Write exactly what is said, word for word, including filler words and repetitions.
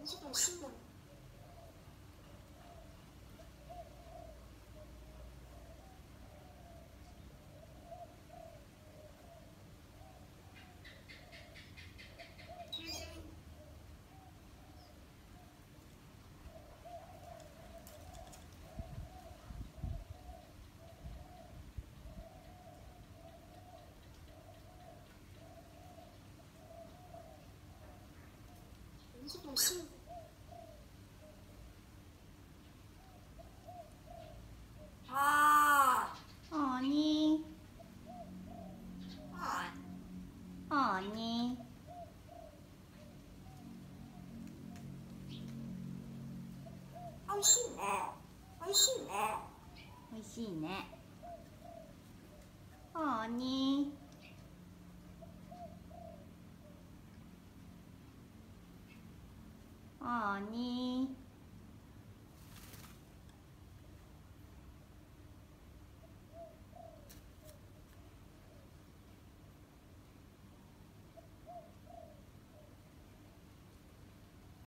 美味しいね。美味しい。ああーにああーに美味しいね。美味しいね。 おいしいね。あーに